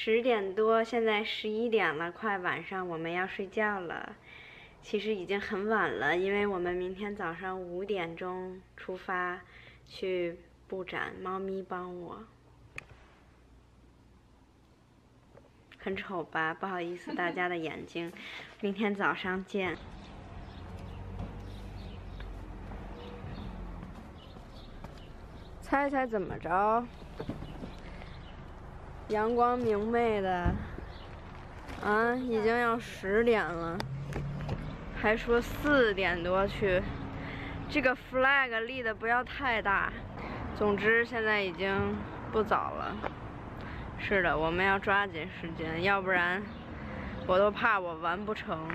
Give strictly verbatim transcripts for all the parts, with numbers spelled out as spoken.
十点多，现在十一点了，快晚上，我们要睡觉了。其实已经很晚了，因为我们明天早上五点钟出发去布展。猫咪帮我，很丑吧？不好意思，大家的眼睛。明天早上见。猜猜怎么着？阳光明媚的，啊，已经要十点了，还说四点多去，这个 flag 立的不要太大。总之现在已经不早了，是的，我们要抓紧时间，要不然我都怕我完不成。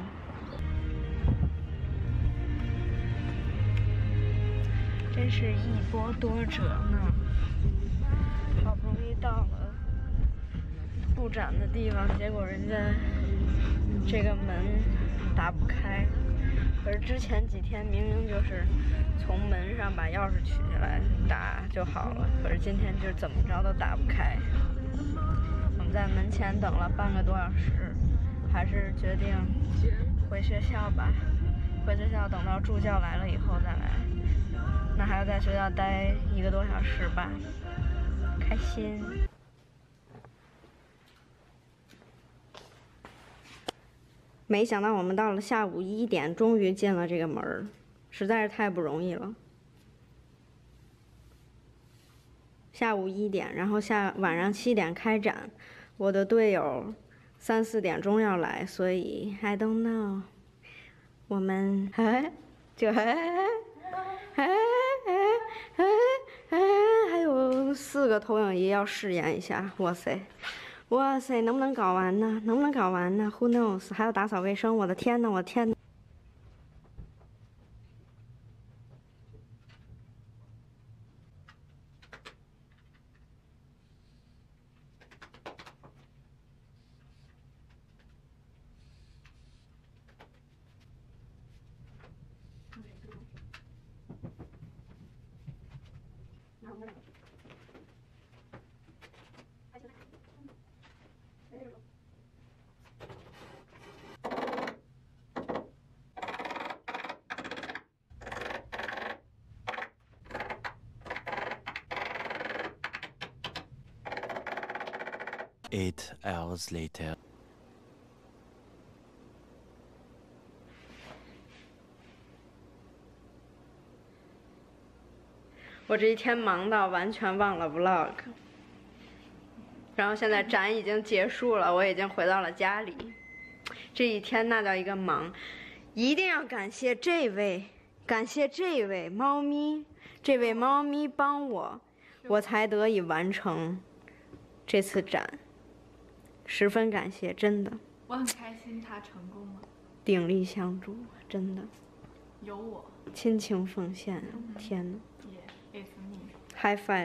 真是一波多折呢，好不容易到了布展的地方，结果人家这个门打不开。可是之前几天明明就是从门上把钥匙取下来打就好了，可是今天就怎么着都打不开。我们在门前等了半个多小时，还是决定回学校吧。回学校等到助教来了以后再来，那还要在学校待一个多小时吧，开心。没想到我们到了下午一点，终于进了这个门儿，实在是太不容易了。下午一点，然后下晚上七点开展，我的队友三四点钟要来，所以 I don't know。我们哎，就哎哎哎哎哎，还有四个投影仪要试验一下，哇塞！哇塞，能不能搞完呢？能不能搞完呢 ？Who knows？ 还要打扫卫生，我的天呐，我的天呐！ Eight hours later. 我这一天忙到完全忘了 vlog， 然后现在展已经结束了，我已经回到了家里。这一天那叫一个忙，一定要感谢这位，感谢这位猫咪，这位猫咪帮我，我才得以完成这次展。十分感谢，真的。 我很开心，他成功了。 鼎力相助，真的。 有我。 亲情奉献，嗯、天哪 ！Yeah, it's me. High five 。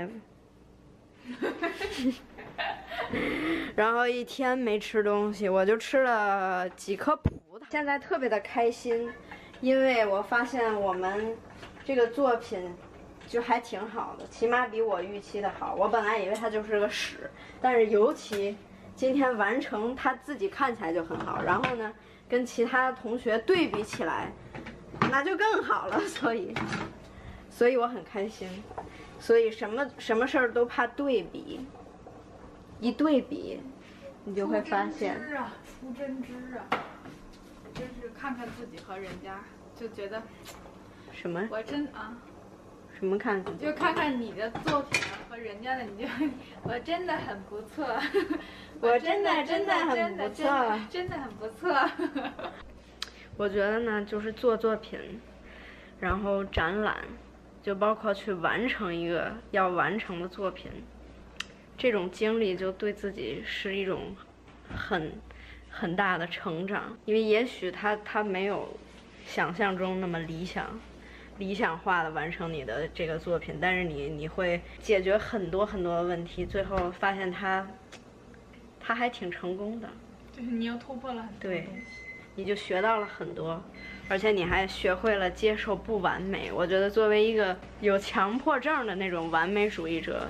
然后一天没吃东西，我就吃了几颗葡萄。现在特别的开心，因为我发现我们这个作品就还挺好的，起码比我预期的好。我本来以为它就是个屎，但是尤其今天完成，他自己看起来就很好。然后呢，跟其他同学对比起来，那就更好了。所以，所以我很开心。所以什么什么事儿都怕对比，一对比，你就会发现。 出真知啊，出真知啊！真是看看自己和人家，就觉得什么？ 我真啊。 什么看？ 就看看你的作品和人家的，你就我真的很不错， 我真的真的很不错， 真的很不错。 我觉得呢，就是做作品，然后展览，就包括去完成一个要完成的作品，这种经历就对自己是一种很很大的成长，因为也许他他没有想象中那么理想。理想化的完成你的这个作品，但是你你会解决很多很多的问题，最后发现它，它还挺成功的。 就是你又突破了很多对，你就学到了很多，而且你还学会了接受不完美。我觉得作为一个有强迫症的那种完美主义者，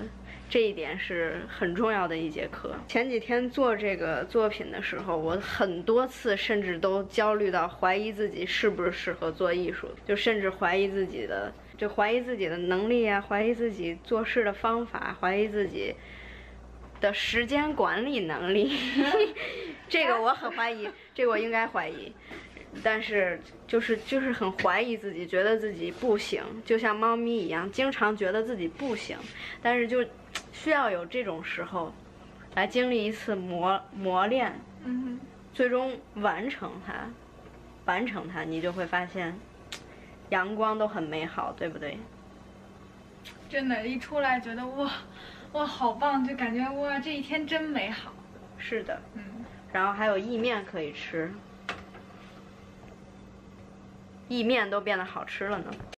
这一点是很重要的一节课。前几天做这个作品的时候，我很多次甚至都焦虑到怀疑自己是不是适合做艺术，就甚至怀疑自己的，就怀疑自己的能力啊，怀疑自己做事的方法，怀疑自己的时间管理能力。这个我很怀疑，这个我应该怀疑。但是就是就是很怀疑自己，觉得自己不行，就像猫咪一样，经常觉得自己不行，但是就需要有这种时候来经历一次磨磨练， 嗯， 最终完成它，完成它，你就会发现阳光都很美好，对不对？ 真的，一出来觉得哇哇好棒，就感觉哇这一天真美好。 是的， 嗯， 然后还有意面可以吃。意面都变得好吃了呢。